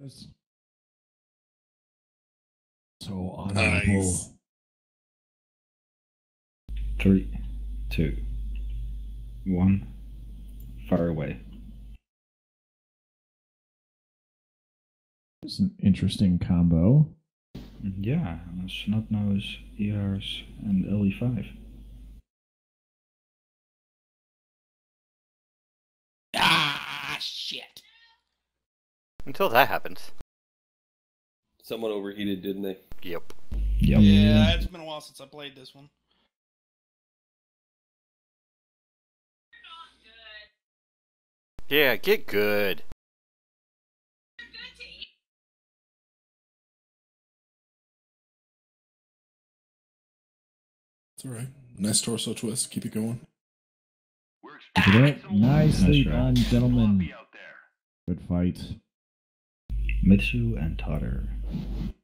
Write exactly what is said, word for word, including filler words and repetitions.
So honorable. Nice. Three, two, one, fire away. It's an interesting combo. Yeah, snot nose, E Rs, and L E five. Ah, shit. Until that happens. Someone overheated, didn't they? Yep. Yep. Yeah, it's been a while since I played this one. Yeah, get good. It's alright. Nice torso twist. Keep it going. Keep it up. Nicely Nice try. done, gentlemen. Good fight. Mitsu and Totter.